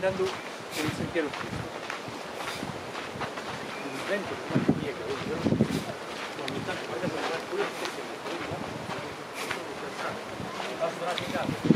andando per il sentiero stesso. Il vento si piega, ogni tanto magari non va pure perché la strada